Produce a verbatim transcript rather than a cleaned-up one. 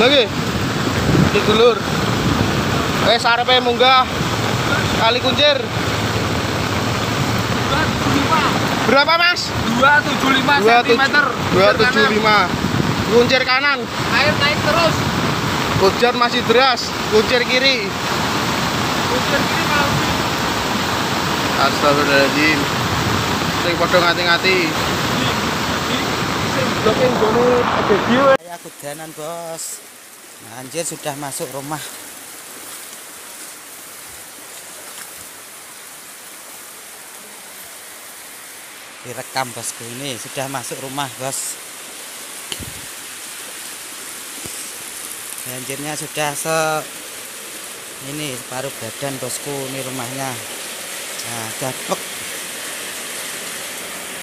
Lagi. Iki dulur. Eh sarepe munggah kali kuncir. Berapa Mas? dua tujuh lima sentimeter. dua tujuh lima. Kuncir kanan. Air naik terus. Hujan masih deras. Kuncir kiri. Kuncir kiri mau. Astagfirullahaladzim. Sing padha ngati-ngati. Blocking gone video. Saya kudanan bos. Banjir sudah masuk rumah. Direkam bosku, ini sudah masuk rumah bos. Banjirnya sudah se ini separuh badan bosku, ini rumahnya. Nah, gabek.